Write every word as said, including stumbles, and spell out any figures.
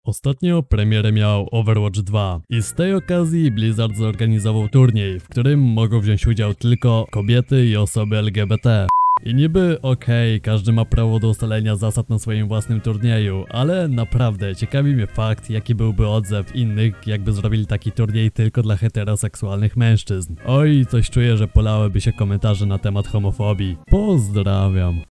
Ostatnio premierę miał Overwatch dwa i z tej okazji Blizzard zorganizował turniej, w którym mogą wziąć udział tylko kobiety i osoby L G B T. I niby okej, okay, każdy ma prawo do ustalenia zasad na swoim własnym turnieju, ale naprawdę ciekawi mnie fakt, jaki byłby odzew innych, jakby zrobili taki turniej tylko dla heteroseksualnych mężczyzn. Oj, coś czuję, że polałyby się komentarze na temat homofobii. Pozdrawiam.